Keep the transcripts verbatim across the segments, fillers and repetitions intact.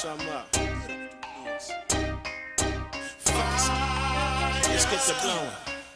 something up. Let's get the blowing.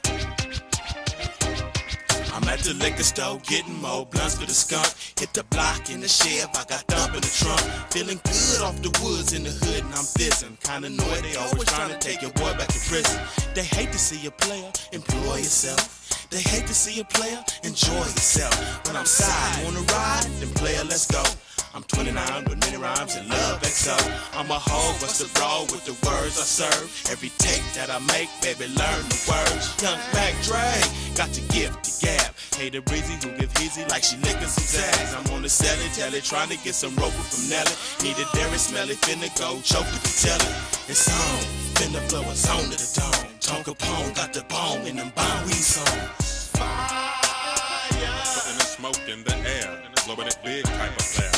I'm at the liquor store getting more blunts for the skunk. Hit the block in the Chev, I got thump in the trunk. Feeling good off the woods in the hood and I'm fizzing. Kinda annoyed they always trying to take your boy back to prison. They hate to see a player employ yourself. They hate to see a player enjoy yourself. When I'm side, wanna ride? Then player, let's go. I'm twenty-nine with many rhymes and love X O. I'm a hoe, bust a brawl with the words I serve. Every take that I make, baby, learn the words. Young Mac Dre, got the gift to gab. Hey, the breezy who give easy like she licking some zags. I'm on the celly, telly, trying to get some roper from Nelly. Need a dairy smelly, finna go, choke if you tell it. It's on, finna blow a zone to the dome. Tonka Pone got the bone in them bomb weed songs. Fire! Putting the smoke in the air, blowing it big type of flare.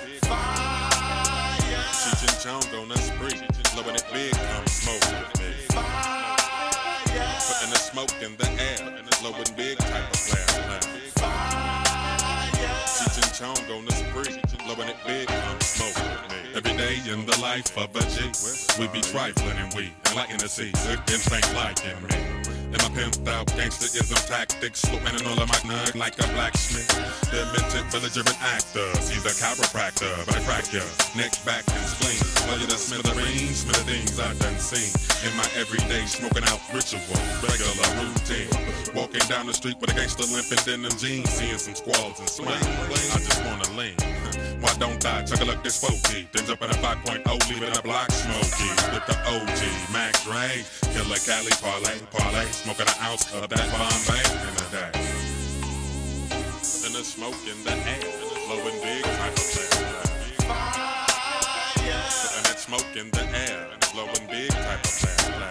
Fire! Cheech and Chong on a spree, blowing it big, come smoke with me. Fire! Putting the smoke in the air, blowing big type of flare. Fire! Cheech and Chong on a spree, blowing it big, come smoke with me. Every day in the life of a G, we be trifling and we enlighten the sea. Good and think like in me. And my pimped out gangsterism tactics, sloping and all of my nug like a blacksmith. Demented belligerent actor, he's a chiropractor, but I crack ya, neck, back, and spleen. Well, you the smithereens, smithereens I've done seen. In my everyday smoking out ritual, regular routine. Walking down the street with a gangster limping in them jeans, seeing some squalls and swing. I just wanna lean. Why don't I chug a look this forty? Then jump in a five point oh, leaving a block smoky. With the O G, Mac Dre, Killer Cali, parlay, parlay. Smoking an ounce of that Bombay in a day. And the smoke in the air, blowing big type of flare. Putting that smoke in the air, blowing big type of flare.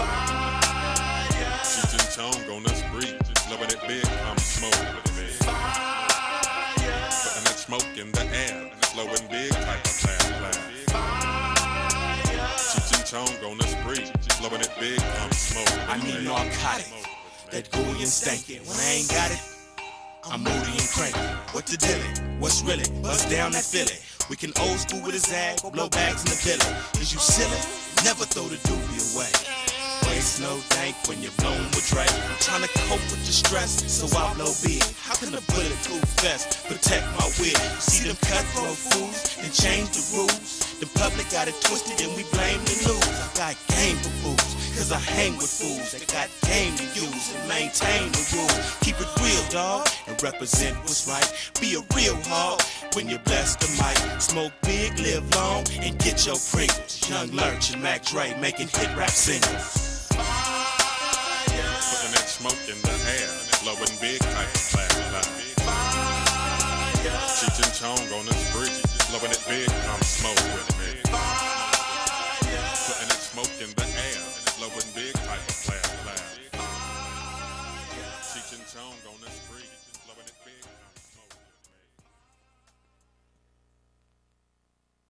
Cheech and Chong on the spree, blowing it big, come smoke with me. Putting that smoke in the air, blowing big type of flare. Cheech and Chong on the spree, blowing it big, come smoke with me. I need narcotic, that gooey and stanky. When I ain't got it, I'm moody and cranky. What the dilly? What's really? Bust down that Philly. We can old school with a zag, blow bags in the billy. Is you silly? Never throw the doobie away. Waste no dank when you're blown with Dre. I'm trying to cope with the stress, so I blow big. How can a bulletproof vest protect my wig? See them cutthroat fools and change the rules. The public got it twisted and we blame the news. I got game for fools, cause I hang with fools that got game to use and maintain the rules. Keep it real, dawg, and represent what's right. Be a real hog when you're blessed the mic. Smoke big, live long, and get your Pringles. Young Lurch and Mac Dre making hit rap singles. Putting that smoke in the air, blowing big type of flare. Cheech and Chong on the spree, blowing it big, come smoke with me. Putting that smoke in the air, blowing big type of flare.